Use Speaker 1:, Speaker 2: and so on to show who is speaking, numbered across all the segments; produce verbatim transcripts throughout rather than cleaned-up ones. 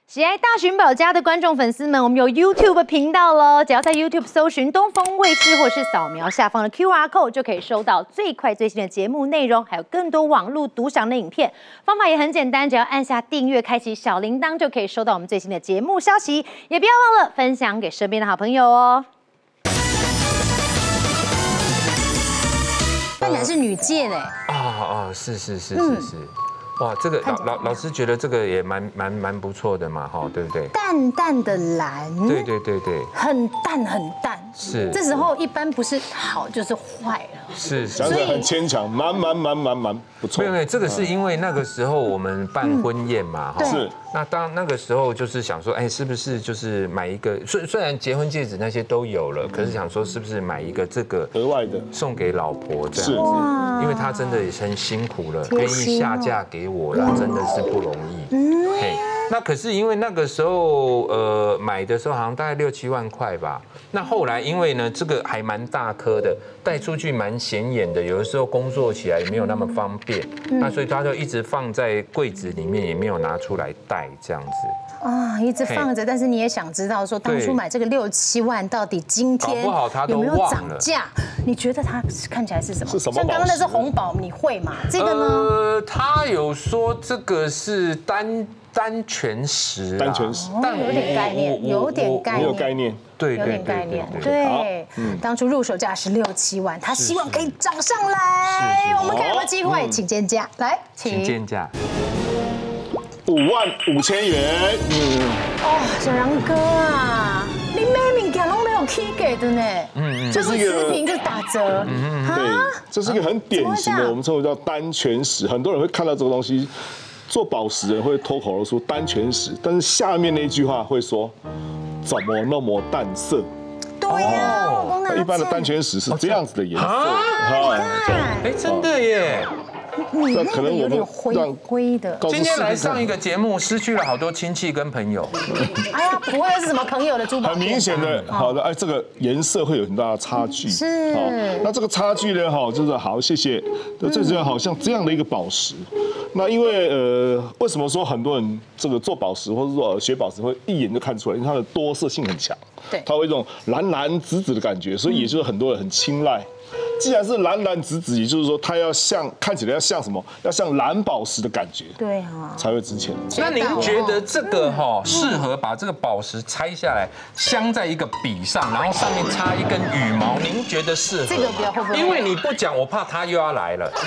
Speaker 1: 喜爱大寻宝家的观众粉丝们，我们有 YouTube 频道喽，只要在 YouTube 搜寻东风卫视，或是扫描下方的 Q R code， 就可以收到最快最新的节目内容，还有更多网络独享的影片。方法也很简单，只要按下订阅，开启小铃铛，就可以收到我们最新的节目消息。也不要忘了分享给身边的好朋友哦。看起来是女界嘞。
Speaker 2: 啊啊，是是是是是。哇，这个老老老师觉得这个也蛮蛮蛮不错的嘛，哈，对不对？
Speaker 1: 淡淡的蓝，
Speaker 2: 对对对对，
Speaker 1: 很淡很淡，
Speaker 2: 是。
Speaker 1: 这时候一般不是好就是坏了，
Speaker 2: 是，
Speaker 3: 讲得很牵强，蛮蛮蛮蛮蛮不错。
Speaker 2: 没有没有，这个是因为那个时候我们办婚宴嘛，哈，
Speaker 3: 是。
Speaker 2: 那当那个时候就是想说，哎，是不是就是买一个？虽虽然结婚戒指那些都有了，可是想说是不是买一个这个
Speaker 3: 额外的
Speaker 2: 送给老婆这样子？因为她真的也很辛苦了，愿意下嫁给我，那真的是不容易。嘿，那可是因为那个时候呃买的时候好像大概六七万块吧。那后来因为呢这个还蛮大颗的，带出去蛮显眼的，有的时候工作起来也没有那么方便，那所以他就一直放在柜子里面，也没有拿出来戴这样子。
Speaker 1: 啊，一直放着，但是你也想知道说，当初买这个六七万，到底今天有没有涨价？你觉得它看起来是什么？
Speaker 3: 是什么？
Speaker 1: 像刚刚那是红宝，你会吗？这个呢？
Speaker 2: 呃，他有说这个是单单全石，
Speaker 3: 单全石，
Speaker 1: 但有点概念，有点概念，
Speaker 3: 有概念，
Speaker 2: 对，
Speaker 1: 有点概念，对。当初入手价是六七万，他希望可以涨上来，我们看有没有机会，请见价，来，
Speaker 2: 请见价。
Speaker 3: 五万五千元，嗯，
Speaker 1: 哦，小杨哥啊，你每物件都没有起价的呢，嗯嗯，这是一个持平就打折，嗯嗯，
Speaker 3: 对，这是一个很典型的，我们称为叫单全石，很多人会看到这个东西，做宝石人会脱口而出单全石，但是下面那一句话会说，怎么那么淡色？
Speaker 1: 对呀，
Speaker 3: 一般的单全石是这样子的颜色，
Speaker 2: 哎，真的耶。
Speaker 1: 你那个有点灰灰的。
Speaker 2: 今天来上一个节目，失去了好多亲戚跟朋友。
Speaker 1: 哎呀，不会是什么朋友的珠宝？
Speaker 3: 很明显的，好的，哎，这个颜色会有很大的差距。
Speaker 1: 是。
Speaker 3: 那这个差距呢，哈，就是好，谢谢。最主要好像这样的一个宝石，那因为呃，为什么说很多人这个做宝石或者说学宝石会一眼就看出来，因为它的多色性很强，
Speaker 1: 对，
Speaker 3: 它会有一种蓝蓝紫紫的感觉，所以也就是很多人很青睐。既然是蓝蓝紫紫，也就是说它要像看起来要像什么？要像蓝宝石的感觉，
Speaker 1: 对啊，
Speaker 3: 才会值钱。
Speaker 2: 那您觉得这个哈适合把这个宝石拆下来镶在一个笔上，然后上面插一根羽毛？您觉得适合？
Speaker 1: 这个不要会不会？
Speaker 2: 因为你不讲，我怕他又要来了。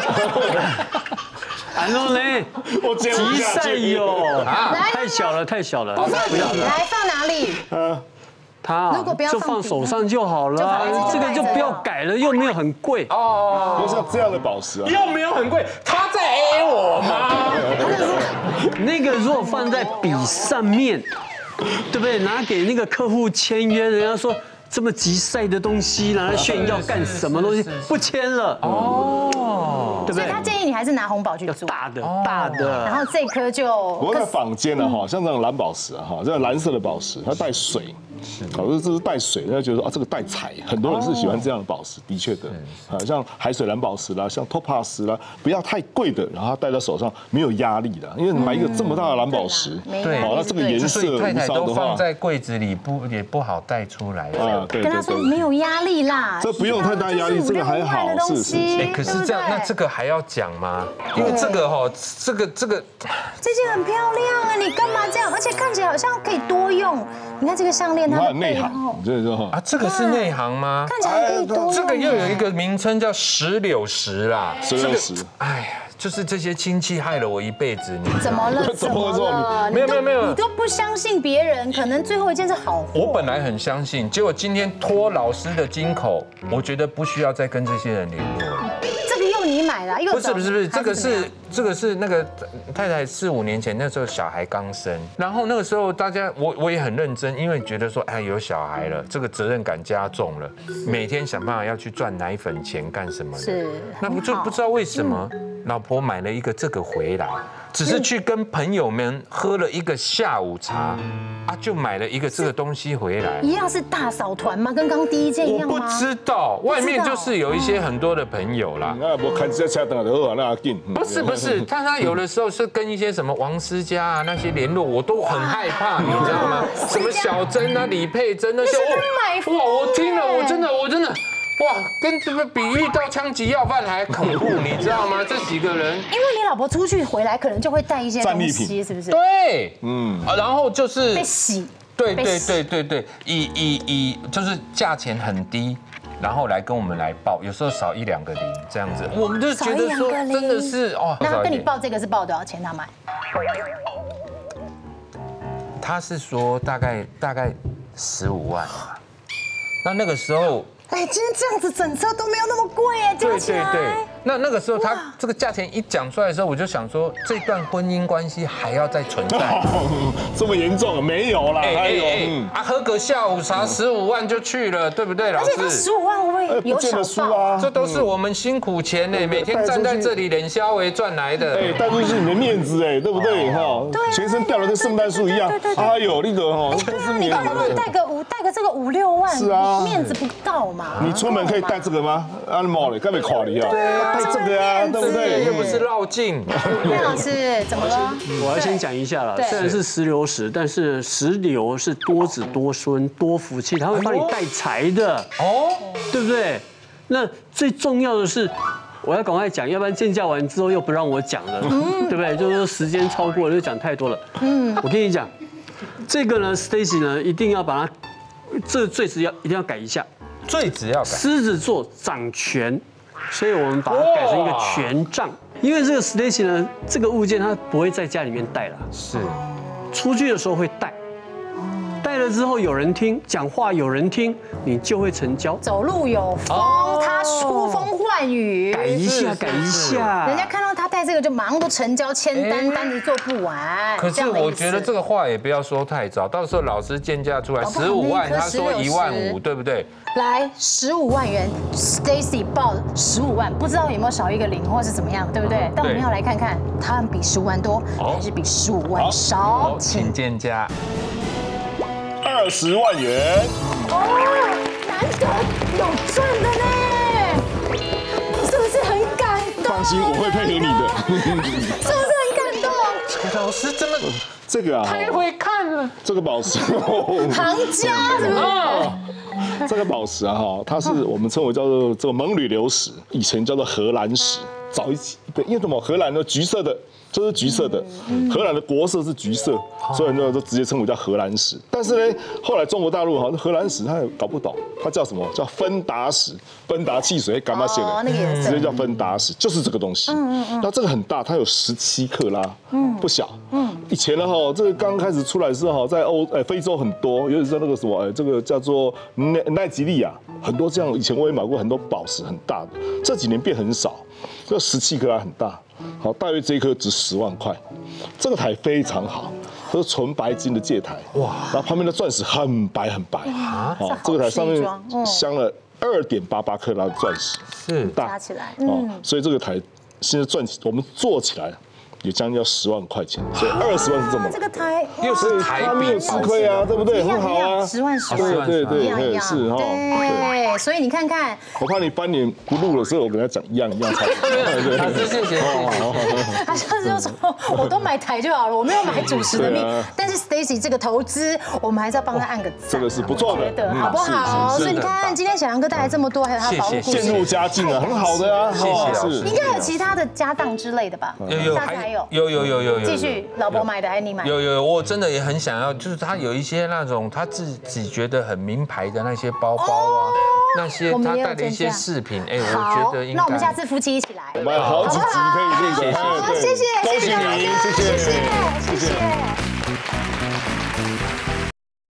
Speaker 4: 然后呢？
Speaker 3: 我急
Speaker 4: 赛哟，
Speaker 1: 啊，
Speaker 4: 太小了，太小了，
Speaker 1: 不要来放哪里？嗯。
Speaker 4: 它就放手上就好了，这个就不要改了，又没有很贵
Speaker 3: 哦。就像这样的宝石啊，
Speaker 2: 又没有很贵，他在 A 我吗？
Speaker 4: 那个如果放在笔上面，对不对？拿给那个客户签约，人家说这么急晒的东西拿来炫耀干什么东西？不签了哦，对不对？
Speaker 1: 所以他建议你还是拿红宝去做
Speaker 4: 大的大的，
Speaker 1: 然后这颗就。
Speaker 3: 我在坊间呢，哈，像这种蓝宝石啊，哈，这种蓝色的宝石，它带水。好，这这是带水，人家觉得说啊，这个带彩，很多人是喜欢这样的宝石，的确的，啊，像海水蓝宝石啦，像 topaz 啦，不要太贵的，然后它戴在手上没有压力的，因为买一个这么大的蓝宝石，
Speaker 2: 对，
Speaker 3: 好，那这个颜色
Speaker 2: 太太都放在柜子里，不也不好带出来
Speaker 3: 啊，对，
Speaker 1: 跟他说没有压力啦，
Speaker 3: 这不用太大压力，这个还好，是是。
Speaker 2: 哎，可是这样，那这个还要讲吗？因为这个哈，这个这个，
Speaker 1: 这件很漂亮啊，你干嘛这样？而且看起来好像可以多用。你看这个项链，它的
Speaker 3: 内行，这个
Speaker 2: 啊，这个是内行吗？
Speaker 1: 看起来可以多用。
Speaker 2: 这个又有一个名称叫石榴石啦，
Speaker 3: 石榴石。
Speaker 2: 哎呀，就是这些亲戚害了我一辈子。你
Speaker 1: 怎么了？怎么了？
Speaker 2: 没有没有没有，
Speaker 1: 你都不相信别人，可能最后一件是好货。
Speaker 2: 我本来很相信，结果今天托老师的金口，我觉得不需要再跟这些人联络了。
Speaker 1: 这个又你买了，又
Speaker 2: 不是不是不是，这个是这个是那个太太四五年前那时候小孩刚生，然后那个时候大家我我也很认真，因为觉得说哎有小孩了，这个责任感加重了，每天想办法要去赚奶粉钱干什么的？
Speaker 1: 是，
Speaker 2: 那不就不知道为什么老婆买了一个这个回来， 只是去跟朋友们喝了一个下午茶，啊，就买了一个这个东西回来。
Speaker 1: 一样是大嫂团吗？跟刚刚第一件一
Speaker 2: 我不
Speaker 1: 样吗？
Speaker 2: 知道，外面就是有一些很多的朋友啦。
Speaker 3: 那不开这车等就好，那紧。
Speaker 2: 不是不是，但他有的时候是跟一些什么王思佳啊那些联络，我都很害怕，你知道吗？什么小珍啊、李佩珍那些，哇，我听了我真的我真的。哇，跟这个比喻到枪击要犯还恐怖，你知道吗？这几个人，
Speaker 1: 因为你老婆出去回来，可能就会带一些东西，是不是？
Speaker 2: 对，嗯，然后就是
Speaker 1: 被洗，
Speaker 2: 对对对对对，以以以就是价钱很低，然后来跟我们来报，有时候少一两个零这样子，我们就觉得说真的是哦。
Speaker 1: 那他跟你报这个是报多少钱？他买？
Speaker 2: 他是说大概大概十五万嘛，那那个时候。
Speaker 1: 哎，今天这样子整车都没有那么贵哎，
Speaker 2: 对对对，那那个时候他这个价钱一讲出来的时候，我就想说，这段婚姻关系还要再存在，
Speaker 3: 这么严重？没有啦，
Speaker 2: 哎
Speaker 3: 还有
Speaker 2: 啊，喝个下午茶十五万就去了，对不对，老师？
Speaker 1: 而且他十五万会不会有小报啊？
Speaker 2: 这都是我们辛苦钱呢，每天站在这里脸消为赚来的。
Speaker 3: 哎，带出去你的面子哎，对不对？哈，全身吊的跟圣诞树一样。哎呦，那个哈，
Speaker 1: 对啊，你刚刚带个五带个这个五六万，
Speaker 3: 是啊，
Speaker 1: 面子不到嘛。
Speaker 3: 你出门可以带这个吗？安毛嘞，干嘛垮你啊？
Speaker 1: 对啊，
Speaker 3: 带这个啊，对不对？
Speaker 2: 又不是绕境。
Speaker 1: 叶老师怎么了？
Speaker 4: 我要先讲一下了，虽然是石榴石，但是石榴是多子多孙多福气，它会帮你带财的哦，对不对？那最重要的是，我要赶快讲，要不然见价完之后又不让我讲了，对不对？就是说时间超过了，就讲太多了。嗯，我跟你讲，这个呢 ，Stacy 呢一定要把它，这坠子要一定要改一下。
Speaker 2: 坠子要改，
Speaker 4: 狮子座掌权，所以我们把它改成一个权杖。因为这个 Stacy 呢，这个物件它不会在家里面带了，
Speaker 2: 是
Speaker 4: 出去的时候会带，带了之后有人听，讲话有人听，你就会成交。
Speaker 1: 走路有风，他呼风唤雨，
Speaker 4: 改一下，改一下。
Speaker 1: 人家看到他带这个就马上都成交，签单单子做不完。
Speaker 2: 可是我觉得这个话也不要说太早，到时候老师见价出来十五万，他说一万五，对不对？
Speaker 1: 来十五万元 ，Stacy 报十五万，不知道有没有少一个零或是怎么样，对不对？但我们要来看看，他们比十五万多，还是比十五万少？
Speaker 2: 请见价。
Speaker 3: 二十万元。
Speaker 1: 哦，难得有赚的呢，是不是很感动？
Speaker 3: 放心，我会配合你的。
Speaker 1: 是不是很感动？
Speaker 2: 老师这么
Speaker 3: 这个啊，
Speaker 2: 太会看了。
Speaker 3: 这个宝石，
Speaker 1: 行家是不是？
Speaker 3: 这个宝石啊，哈，它是我们称为叫做这个蒙吕流石，以前叫做荷兰石。早一起，对，因为什么？荷兰的橘色的，这是橘色的，荷兰的国色是橘色，所以很多人都直接称为叫荷兰石。但是呢，后来中国大陆哈，荷兰石它也搞不懂，它叫什么？叫芬达石，芬达汽水干嘛写的？直接叫芬达石，就是这个东西。那这个很大，它有十七克拉，不小。以前呢哈，这个刚开始出来的时候，在欧呃非洲很多，尤其是那个什么，这个叫做奈奈及利亚，很多这样。以前我也买过很多宝石很大的，这几年变很少。这十七克拉很大，好，大约这一颗值十万块。这个台非常好，这是纯白金的戒台，哇！然后旁边的钻石很白很白，好，这个台上面镶了二点八八克拉的钻石，
Speaker 2: 是
Speaker 1: 加起来，
Speaker 3: 哦，所以这个台现在赚起，我们做起来。也将近要十万块钱，所以二十万是这么。
Speaker 1: 这个台
Speaker 2: 又是台币，
Speaker 3: 没有吃亏啊，对不对？很好啊，
Speaker 1: 十万十万，
Speaker 3: 对对对对，是哈。
Speaker 1: 对，所以你看看，
Speaker 3: 我怕你翻脸不录了，所以我跟他讲一样一样差。
Speaker 2: 对对，谢谢。
Speaker 1: 他上次就说，我都买台就好了，我没有买主食的命。但是 Stacy 这个投资，我们还是要帮他按个赞，
Speaker 3: 这个是不错的，
Speaker 1: 好不好？所以你看，今天小杨哥带来这么多，还有他保护故事，
Speaker 3: 渐入佳境啊，很好的啊，
Speaker 2: 谢谢。是，
Speaker 1: 应该有其他的家当之类的吧？
Speaker 2: 有有
Speaker 1: 还有
Speaker 2: 有有有有。
Speaker 1: 继续，老婆买的还是你买的？
Speaker 2: 有有，我真的也很想要，就是他有一些那种他自己觉得很名牌的那些包包啊，那些他带的一些饰品，哎，我觉得应该。
Speaker 1: 那我们下次夫妻一起来，
Speaker 3: 我们好几集可以录的。
Speaker 1: 好，谢谢，
Speaker 3: 恭喜你，谢谢，
Speaker 1: 谢谢，谢谢。